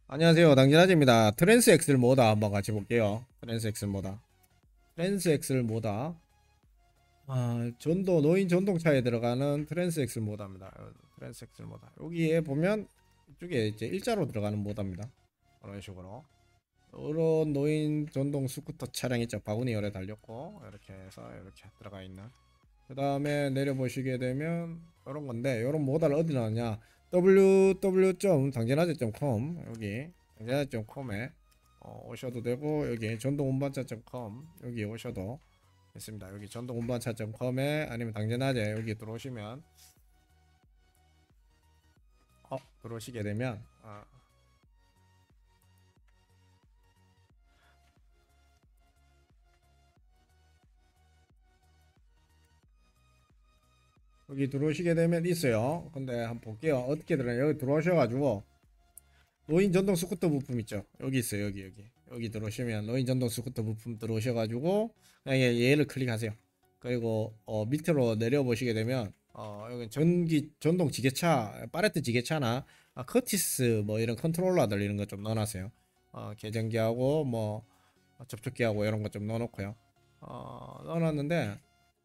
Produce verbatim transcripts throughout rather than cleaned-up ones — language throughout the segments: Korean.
안녕하세요. 당진아재입니다. 트랜스 엑셀 모다 한번 같이 볼게요. 트랜스 엑셀 모다. 트랜스 엑셀 모다. 아, 전도 노인 전동차에 들어가는 트랜스 엑셀 모다입니다. 트랜스 엑셀 모다. 여기에 보면 이쪽에 이제 일자로 들어가는 모다입니다. 그런 식으로. 이런 노인 전동 스쿠터 차량 있죠. 바구니 열에 달렸고 이렇게 해서 이렇게 들어가 있는. 그 다음에 내려보시게 되면 이런 건데 이런 모다를 어디 나왔냐? 더블유 더블유 점 당진아재 점 컴 여기 당진아재 점 컴에 어, 오셔도 되고 여기 전동운반차 점 컴 여기 오셔도 있습니다. 여기 전동운반차 점 컴에 아니면 당진아재 여기 들어오시면 어 들어오시게 되면 어, 여기 들어오시게 되면 있어요. 근데 한번 볼게요. 어떻게 들어요? 여기 들어오셔가지고 노인 전동 스쿠터 부품 있죠. 여기 있어요. 여기 여기 여기 들어오시면 노인 전동 스쿠터 부품 들어오셔가지고 그냥 얘- 얘를 클릭하세요. 그리고 어, 밑으로 내려 보시게 되면 어, 여기 전기 전동 지게차 파레트 지게차나 아, 커티스 뭐 이런 컨트롤러들 이런 거 좀 넣어놨어요. 어, 계전기하고 뭐 접촉기하고 이런 거 좀 넣어놓고요. 어, 넣어놨는데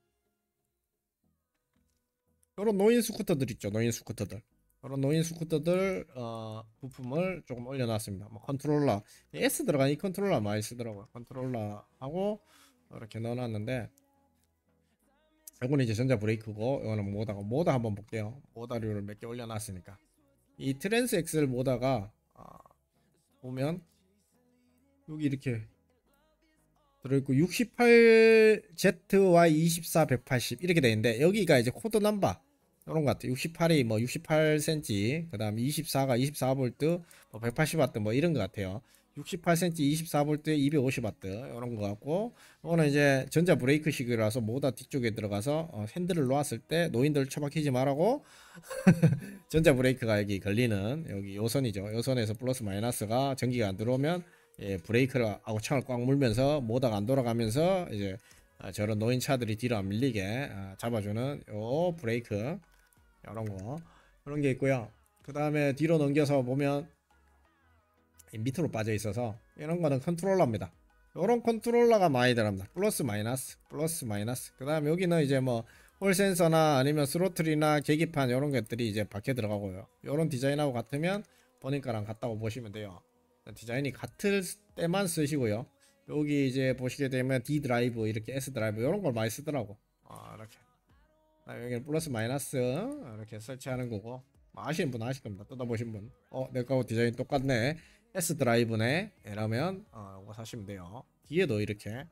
이런 노인 스쿠터들 있죠. 노인 스쿠터들. 이런 노인 스쿠터들 어, 부품을 조금 올려놨습니다. 뭐 컨트롤러 S 들어간 이 컨트롤러 많이 쓰더라고요. 컨트롤러 하고 이렇게 넣어놨는데 이거는 이제 전자 브레이크고 이거는 모다고 모다 한번 볼게요. 모다류를 몇 개 올려놨으니까 이 트랜스 엑셀 모다가 어, 보면 여기 이렇게 들어있고 육십팔 제트와이 이십사 백팔십 이렇게 되어 있는데 여기가 이제 코드 넘버 이런 것 같아요. 육십팔이 뭐 육십팔 센티미터 그 다음 이십사가 이십사 볼트 뭐 백팔십 와트 뭐 이런 것 같아요. 육십팔 센티미터 이십사 볼트에 이백오십 와트 이런 것 같고 이거는 이제 전자 브레이크식이라서 모다 뒤쪽에 들어가서 어, 핸들을 놓았을 때 노인들 처박히지 말라고 전자 브레이크가 여기 걸리는 여기 요선이죠. 요선에서 플러스 마이너스가 전기가 안 들어오면 예, 브레이크를 하고 창을 꽉 물면서 모다가 안 돌아가면서 이제 아, 저런 노인 차들이 뒤로 안 밀리게 아, 잡아주는 요 브레이크 이런 거 그런 게 있고요. 그 다음에 뒤로 넘겨서 보면 밑으로 빠져 있어서 이런 거는 컨트롤러입니다. 이런 컨트롤러가 많이 들어갑니다. 플러스 마이너스 플러스 마이너스 그 다음에 여기는 이제 뭐 홀 센서나 아니면 스로틀이나 계기판 이런 것들이 이제 밖에 들어가고요. 이런 디자인하고 같으면 보니까랑 같다고 보시면 돼요. 디자인이 같을 때만 쓰시고요. 여기 이제 보시게 되면 D 드라이브 이렇게 S 드라이브 이런 걸 많이 쓰더라고. 아, 이렇게 여기 플러스 마이너스 이렇게 설치하는 거고 뭐 아시는 분 아실 겁니다. 뜯어보신 분. 어, 내 거하고 디자인 똑같네. S 드라이브네. 이러면 어, 이거 사시면 돼요. 뒤에도 이렇게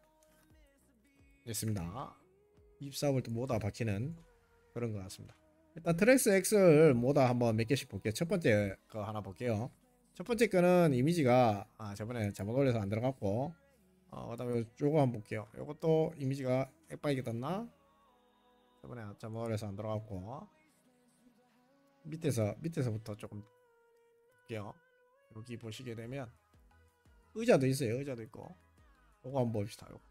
있습니다. 이십사 볼트 모다 박히는 그런 것 같습니다. 일단 트랙스 엑셀 모다 한번 몇 개씩 볼게요. 첫 번째 거 하나 볼게요. 첫 번째 거는 이미지가 아 저번에 잘못 올려서 안 들어갔고 어 그다음에 요거 한번 볼게요. 요것도 이미지가 액박이게 떴나? 저번에 잘못 올려서 안 들어갔고 밑에서 밑에서부터 조금 볼게요. 여기 보시게 되면 의자도 있어요. 의자도 있고 요거 한번 봅시다. 요거.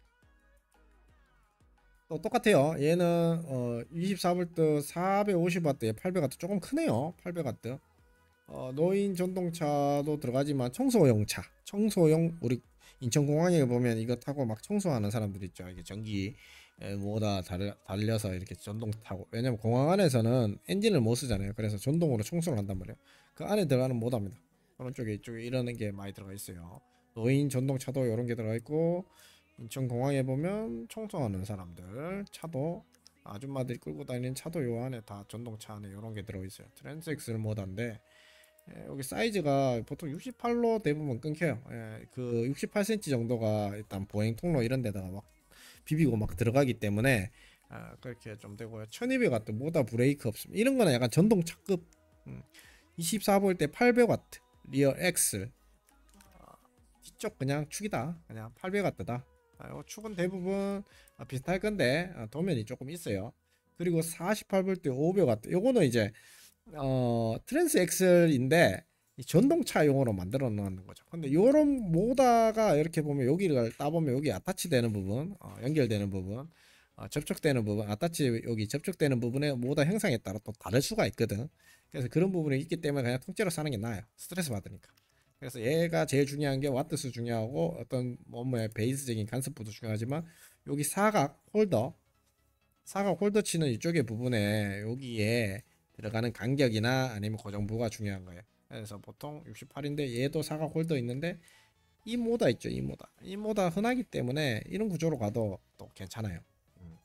또 똑같아요. 얘는 어 이십사 볼트 사백오십 와트에 팔백 와트 조금 크네요. 팔백 와트. 어, 노인 전동차도 들어가지만 청소용 차, 청소용 우리 인천공항에 보면 이거 타고 막 청소하는 사람들 있죠. 이게 전기 뭐다 달려서 이렇게 전동 타고 왜냐면 공항 안에서는 엔진을 못 쓰잖아요. 그래서 전동으로 청소를 한단 말이에요. 그 안에 들어가는 모답니다. 오른쪽에 이쪽에 이런 게 많이 들어가 있어요. 노인 전동차도 이런 게 들어가 있고 인천공항에 보면 청소하는 사람들 차도 아줌마들이 끌고 다니는 차도 요 안에 다 전동차 안에 이런 게 들어있어요. 트랜스엑셀 모드인데 예, 여기 사이즈가 보통 육십팔로 대부분 끊겨요. 예, 그 육십팔 센티미터 정도가 일단 보행 통로 이런 데다가 막 비비고 막 들어가기 때문에 아, 그렇게 좀 되고요. 천이백 와트 모다 브레이크 없음. 이런 거는 약간 전동차급 음, 이십사 볼트 팔백 와트 리어 엑셀 아, 뒤쪽 그냥 축이다. 그냥 팔백 와트다. 아, 축은 대부분 아, 비슷할 건데 아, 도면이 조금 있어요. 그리고 사십팔 볼트 오백 와트 요거는 이제 어 트랜스 엑셀인데 이 전동차용으로 만들어 놓는 거죠. 근데 요런 모다가 이렇게 보면 여기를 따보면 여기 아타치 되는 부분 어, 연결되는 부분 어, 접촉되는 부분 아타치 여기 접촉되는 부분에 모다 형상에 따라 또 다를 수가 있거든. 그래서 그런 부분이 있기 때문에 그냥 통째로 사는 게 나아요. 스트레스 받으니까. 그래서 얘가 제일 중요한 게 와트수 중요하고 어떤 뭐뭐의 베이스적인 간섭부도 중요하지만 여기 사각 홀더 사각 홀더 치는 이쪽의 부분에 여기에 들어가는 간격이나 아니면 고정부가 중요한 거예요. 그래서 보통 육십팔인데 얘도 사각 홀더 있는데 이 모다 있죠. 이 모다 이 모다 흔하기 때문에 이런 구조로 가도 또 괜찮아요. 음,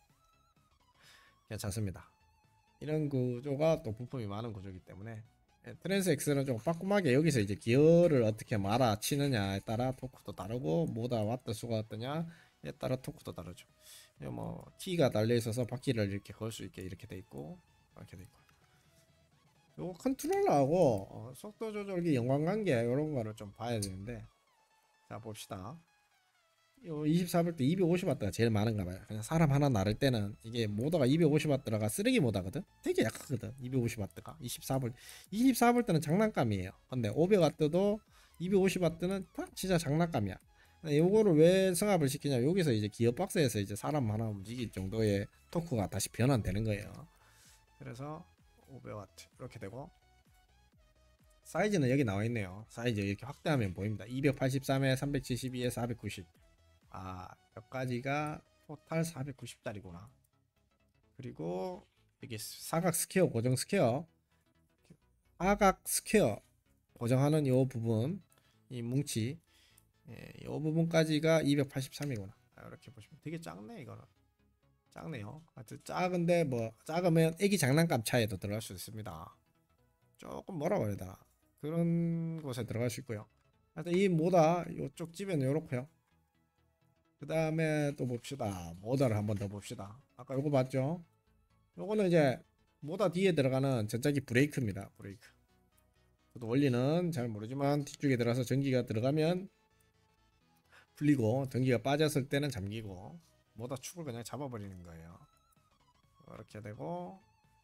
괜찮습니다. 이런 구조가 또 부품이 많은 구조이기 때문에 예, 트랜스 X는 좀 빠끔하게 여기서 이제 기어를 어떻게 말아 치느냐에 따라 토크도 다르고 모다 와트 수가 어떠냐에 따라 토크도 다르죠. 이거 뭐 키가 달려 있어서 바퀴를 이렇게 걸 수 있게 이렇게 돼 있고 이렇게 돼 있고. 요거 컨트롤러하고 어, 속도 조절기 연관관계 이런 거를 좀 봐야 되는데 자 봅시다. 요 이십사 볼트 이백오십 와트가 제일 많은가 봐요. 그냥 사람 하나 나를 때는 이게 모터가 이백오십 와트가 쓰레기 모터거든. 되게 약하거든. 이백오십 와트가 이십사 볼트. 이십사 볼트는 장난감이에요. 근데 오백 와트도 이백오십 와트는 다 진짜 장난감이야. 요거를 왜 성합을 시키냐? 여기서 이제 기어박스에서 이제 사람 하나 움직일 정도의 토크가 다시 변환되는 거예요. 그래서 오백 와트 이렇게 되고 사이즈는 여기 나와 있네요. 사이즈 이렇게 확대하면 보입니다. 이백팔십삼에 삼백칠십이에 사백구십. 아, 몇 가지가 토탈 사백구십짜리구나. 그리고 이게 사각 스퀘어 고정 스퀘어, 사각 스퀘어 고정하는 이 부분, 이 뭉치, 예, 이 부분까지가 이백팔십삼이구나. 아, 이렇게 보시면 되게 작네 이거는. 작네요. 하여튼 작은데 뭐 작으면 애기 장난감 차에도 들어갈 수 있습니다. 조금 뭐라고 해야 되나 그런 곳에 들어갈 수 있고요. 하여튼 이 모다 이쪽 집에는 이렇고요. 그 다음에 또 봅시다. 모다를 한번 더 봅시다. 아까 요거 봤죠? 요거는 이제 모다 뒤에 들어가는 전자기 브레이크입니다. 브레이크. 저도 원리는 잘 모르지만 뒤쪽에 들어가서 전기가 들어가면 풀리고 전기가 빠졌을 때는 잠기고 모다 축을 그냥 잡아버리는 거예요. 이렇게 되고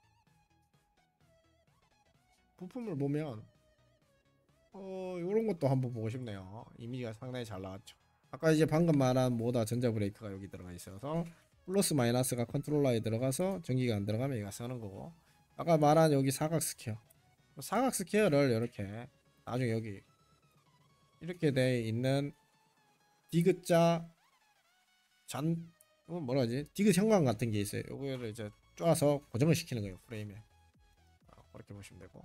부품을 보면 어 요런 것도 한번 보고 싶네요. 이미지가 상당히 잘 나왔죠. 아까 이제 방금 말한 모다 전자 브레이크가 여기 들어가 있어서 플러스 마이너스가 컨트롤러에 들어가서 전기가 안 들어가면 얘가 쓰는 거고 아까 말한 여기 사각 스퀘어 사각 스퀘어를 이렇게 나중에 여기 이렇게 돼 있는 디귿자 잔 어, 뭐라 하지 디귿 형광 같은 게 있어요. 요거를 이제 쪼아서 고정을 시키는 거예요. 프레임에 어, 그렇게 보시면 되고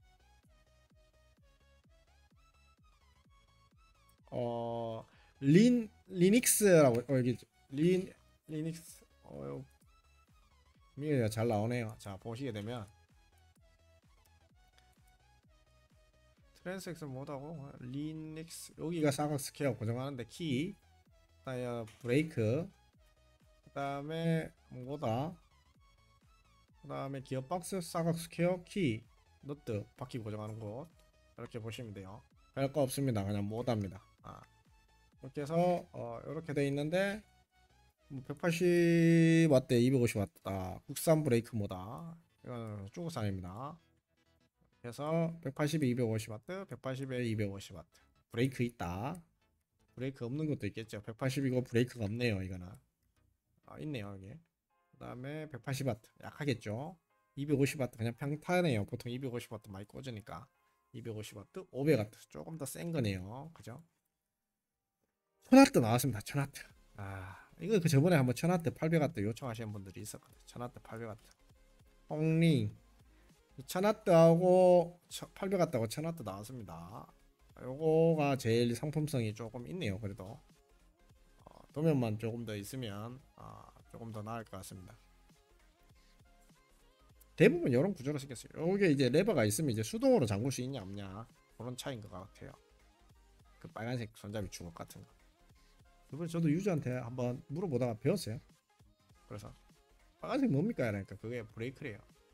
어 린 리닉스라고 어, 여기 린 리닉스 어 미가 잘 나오네요. 자 보시게 되면 트랜스엑스 뭐다고 리닉스 여기가 사각 스퀘어 고정하는데 키 그다음에 브레이크 그다음에 뭐다 그다음에 기어박스 사각 스퀘어 키 너트 바퀴 고정하는 곳 이렇게 보시면 돼요. 별거 없습니다. 그냥 모다입니다. 아, 이렇게 해서 어, 이렇게 돼 있는데 백팔십 와트에 이백오십 와트다. 국산 브레이크 모다. 이거는 중국산입니다. 그래서 백팔십에 이백오십 와트, 백팔십에 이백오십 와트. 브레이크 있다. 브레이크 없는 것도 있겠죠. 백팔십이고 브레이크가 없네요. 이거는. 아, 있네요. 여기. 그 다음에 백팔십 와트. 약하겠죠. 이백오십 와트 그냥 평타네요. 보통 이백오십 와트 많이 꽂으니까. 이백오십 와트, 오백 와트. 조금 더 센 거네요. 그죠? 천 와트 나왔습니다. 천 와트. 아, 이거 그 저번에 한번 천 와트, 팔백 와트 요청하시는 분들이 있었거든. 천 와트, 팔백 와트. 뽕링. 천 와트하고 팔백 와트하고 천 와트 나왔습니다. 요거가 제일 상품성이 조금 있네요. 그래도 어, 도면만 조금 더 있으면 어, 조금 더 나을 것 같습니다. 대부분 이런 구조로 생겼어요. 이게 이제 레버가 있으면 이제 수동으로 잠글 수 있냐 없냐 그런 차이인 것 같아요. 그 빨간색 손잡이 주걱 같은 거. 이번에 저도 유저한테 한번 물어보다가 배웠어요. 그래서 빨간색 뭡니까? 이러니까 그게 브레이크래요.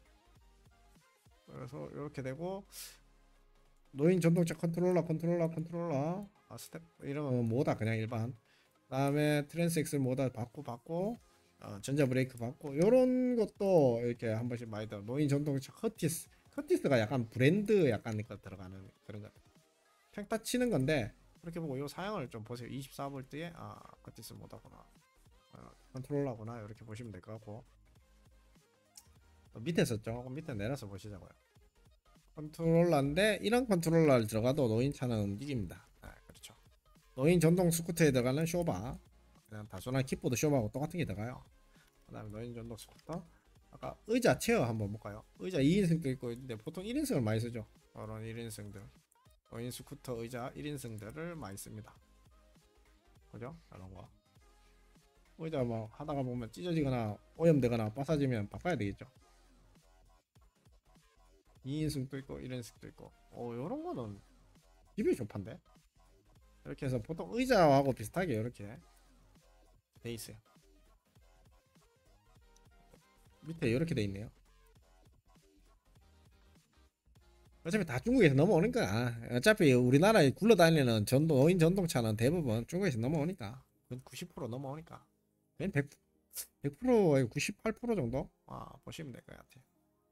그래서 이렇게 되고 노인 전동차 컨트롤러 컨트롤러 컨트롤러 아, 스텝 이러면 뭐다 그냥 일반 그 다음에 트랜스엑셀 뭐다 받고 받고 어, 전자 브레이크 받고 요런 것도 이렇게 한 번씩 많이 들어 노인 전동차 커티스 커티스가 약간 브랜드 약간 거 들어가는 그런 거 평타 치는 건데 그렇게 보고 요 사양을 좀 보세요. 이십사 볼트에 아 커티스 뭐다구나 어, 컨트롤러구나 이렇게 보시면 될 것 같고 밑에서 조금 밑에 내려서 보시자고요. 컨트롤러인데 이런 컨트롤러를 들어가도 노인차는 움직입니다. 아, 그렇죠. 노인 전동 스쿠터에 들어가는 쇼바, 그냥 단순한 키보드 쇼바하고 똑같은 게 들어가요. 그 다음에 노인 전동 스쿠터, 아까 의자 체어 한번 볼까요? 의자 이 인승도 있고 있는데 보통 일 인승을 많이 쓰죠. 그런 일 인승들, 노인 스쿠터 의자 일 인승들을 많이 씁니다. 그죠? 이런 거 의자 뭐 하다가 보면 찢어지거나 오염되거나 빠사지면 바꿔야 되겠죠. 이 인승도 있고 일 인승도 있고, 어 요런 거는 집이 좋판데. 이렇게 해서 보통 의자하고 비슷하게 이렇게 돼 있어요. 밑에 이렇게 돼 있네요. 어차피 다 중국에서 넘어오는 거야. 어차피 우리나라에 굴러다니는 전동 노인 전동차는 대부분 중국에서 넘어오니까, 구십 퍼센트 넘어오니까, 백, 백 퍼센트에 구십팔 퍼센트 정도 아, 보시면 될 것 같아요.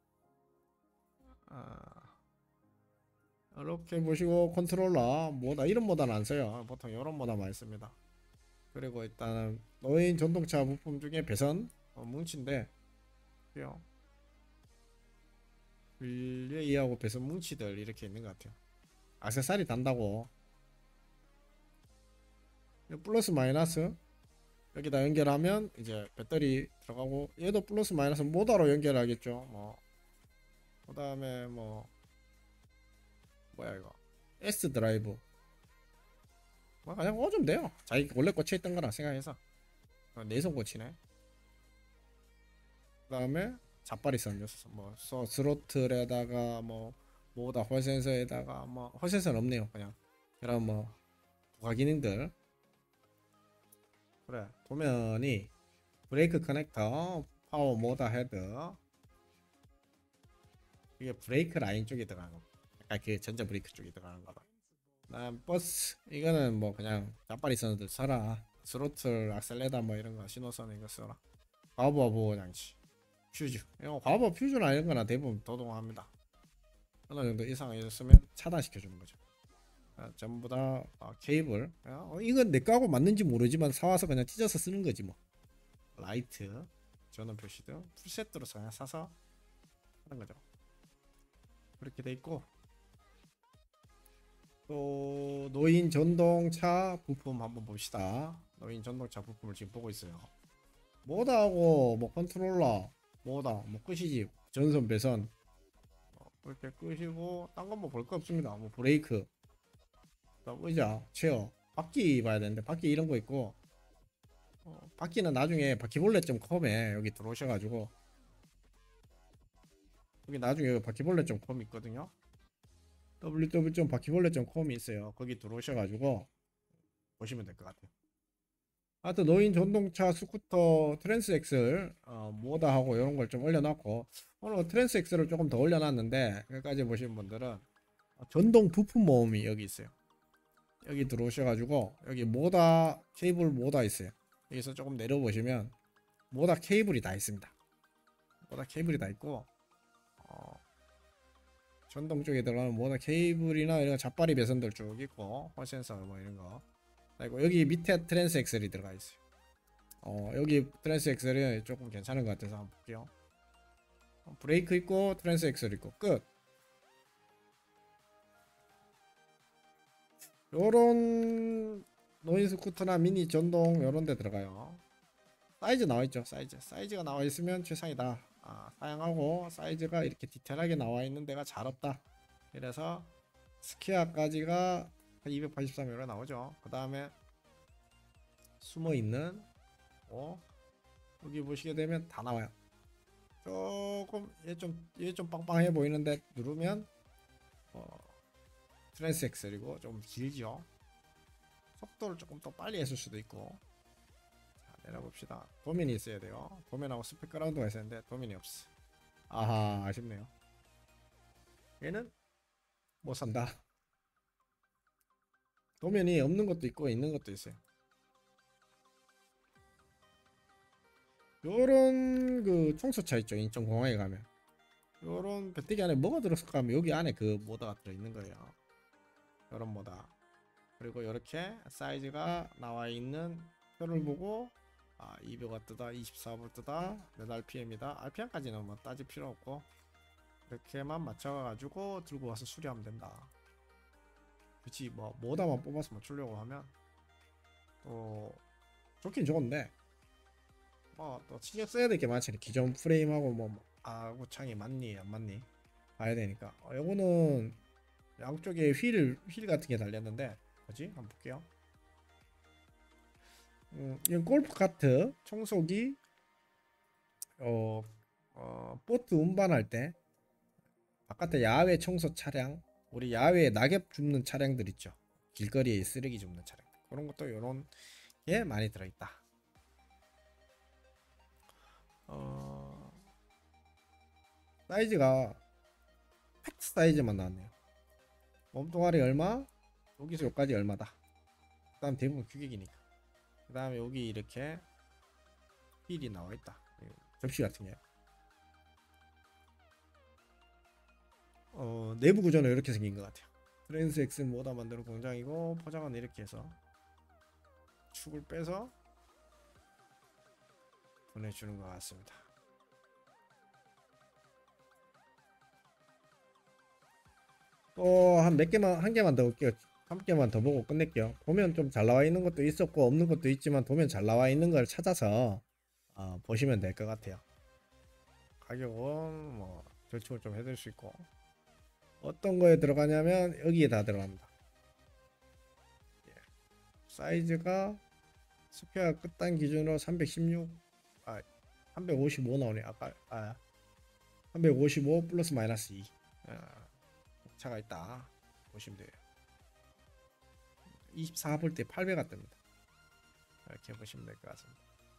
아, 이렇게 보시고 컨트롤러 모다 이런 모다는 안 써요. 보통 이런 모다 많이 씁니다. 그리고 일단은 노인 전동차 부품 중에 배선 어, 뭉치인데, 릴레이하고 배선 뭉치들 이렇게 있는 것 같아요. 액세서리 단다고 플러스 마이너스 여기다 연결하면 이제 배터리 들어가고, 얘도 플러스 마이너스 모다로 연결하겠죠. 뭐 그 다음에 뭐 뭐야 이거 S 드라이브 뭐 그냥 꽂으면 돼요. 자기 원래 꽂혀있던 거라 생각해서. 내선 꽂히네. 그 다음에 잡발이 있었는데 뭐 스로틀에다가 뭐 뭐다 홀 센서에다가 뭐 홀 센서는 없네요. 그냥 그럼 뭐 부가 기능들. 그래, 도면이 브레이크 커넥터, 파워 모다 헤드, 이게 브레이크 라인 쪽에 들어가는 거, 약간 그 전자 브레이크 쪽에 들어가는 거다. 난 버스 이거는 뭐 그냥 잡발이 선들 써라. 스로틀 악셀레다 뭐 이런 거 신호선 이거 써라. 과부하 보호 장치, 퓨즈, 이거 과부하 퓨즈나 이런 거나 대부분 도동합니다. 어느 정도 이상 있으면 차단시켜 주는 거죠. 아, 전부 다 아, 케이블. 아, 어, 이건 내 거하고 맞는지 모르지만 사와서 그냥 찢어서 쓰는 거지 뭐. 라이트, 전원 표시등 풀세트로 그냥 사서 하는 거죠. 그렇게 돼 있고, 또 노인 전동차 부품 한번 봅시다. 노인 전동차 부품을 지금 보고 있어요. 모다하고 뭐 컨트롤러, 모다 뭐 끝이지. 전선 배선 어, 이렇게 끄시고 딴 건 뭐 볼 거 없습니다. 뭐 브레이크, 의자, 체어, 바퀴 봐야 되는데 바퀴 이런 거 있고, 어, 바퀴는 나중에 바퀴벌레 점 컴에 여기 들어오셔가지고, 여기 나중에 바퀴벌레 점 컴 있거든요. 더블유 더블유 점 바퀴벌레 점 컴이 있어요. 거기 들어오셔가지고 보시면 될 것 같아요. 하여튼 노인 전동차 스쿠터 트랜스엑셀 어, 뭐다 하고 이런 걸 좀 올려놨고, 오늘 트랜스엑셀을 조금 더 올려놨는데, 여기까지 보신 분들은 전동 부품 모음이 여기 있어요. 여기 들어오셔가지고 여기 모다 케이블 모다 있어요. 여기서 조금 내려보시면 모다 케이블이 다 있습니다. 모다 케이블이 다 있고, 어, 전동 쪽에 들어가는 모다 케이블이나 이런 잡바리 배선들 쭉 있고, 홀 센서 뭐 이런 거. 그리고 여기 밑에 트랜스 엑셀이 들어가 있어요. 어, 여기 트랜스 엑셀이 조금 괜찮은 것 같아서 한번 볼게요. 브레이크 있고 트랜스 엑셀 있고 끝. 요런 노인 스쿠터나 미니 전동 요런 데 들어가요. 사이즈 나와있죠. 사이즈 사이즈가 나와있으면 최상이다. 아, 사양하고 사이즈가 이렇게 디테일하게 나와있는 데가 잘 없다. 그래서 스키아까지가 이백팔십삼 이렇게 나오죠. 그 다음에 숨어있는 어, 여기 보시게 되면 다 나와요. 조금 얘 좀 얘 좀 빵빵해 보이는데 누르면 어, 트랜스 엑셀이고 좀 길죠. 속도를 조금 더 빨리 했을 수도 있고. 자, 내려봅시다. 도면이 있어야 돼요. 도면하고 스피커라운드가 있어야 되는데 도면이 없어. 아하, 아쉽네요. 얘는 못 산다. 도면이 없는 것도 있고 있는 것도 있어요. 요런 그 청소차 있죠. 인천공항에 가면 요런 배터리 안에 뭐가 들었을까 하면 여기 안에 그 모다가 들어있는 거예요. 요런 모다. 그리고 이렇게 사이즈가 나와 있는 표를 보고, 아, 이백 와트다, 이십사 볼트다, 몇 알피엠이다. 알피엠까지는 뭐 따질 필요 없고, 이렇게만 맞춰가지고 들고 와서 수리하면 된다. 그치, 뭐 모다만 뽑아서 맞추려고 하면 또 좋긴 좋은데 뭐 또 신경 써야 될 게 많잖아요. 기존 프레임하고 뭐 아구 창이 맞니 안 맞니 봐야 되니까. 어, 요거는 양쪽에 휠, 휠 같은 게 달렸는데 뭐지? 한번 볼게요. 음, 이건 골프 카트 청소기 어, 어 보트 운반할 때 바깥에 야외 청소 차량, 우리 야외에 낙엽 줍는 차량들 있죠. 길거리에 쓰레기 줍는 차량. 그런 것도 요런 게 많이 들어있다. 어, 사이즈가 팩트 사이즈만 나왔네요. 몸뚱아리 얼마? 여기서 여기까지 얼마다. 그 다음 대부분 규격이니까. 그 다음에 여기 이렇게 휠이 나와있다. 접시 같은 게. 어, 내부 구조는 이렇게 생긴 것 같아요. 트랜스 X 모다 만드는 공장이고 포장은 이렇게 해서 축을 빼서 보내주는 것 같습니다. 또 한 몇 개만 한 개만 더 볼게요. 한 개만 더 보고 끝낼게요. 도면 좀 잘 나와 있는 것도 있었고 없는 것도 있지만 도면 잘 나와 있는 걸 찾아서 어, 보시면 될 것 같아요. 가격은 뭐 절충을 좀 해드릴 수 있고 어떤 거에 들어가냐면 여기에 다 들어간다. 예. 사이즈가 스페어 끝단 기준으로 삼백십육, 아 삼백오십오 나오네. 아까 아 삼백오십오 플러스 마이너스 이 아, 차가 있다 보시면 돼요. 이십사 볼 때 팔백가 뜹니다. 이렇게 보시면 될 것 같습니다.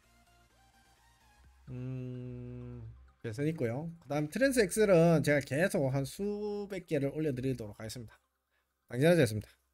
음, 별선 있고요. 그 다음 트랜스 엑셀은 제가 계속 한 수백 개를 올려드리도록 하겠습니다. 당진아재였습니다.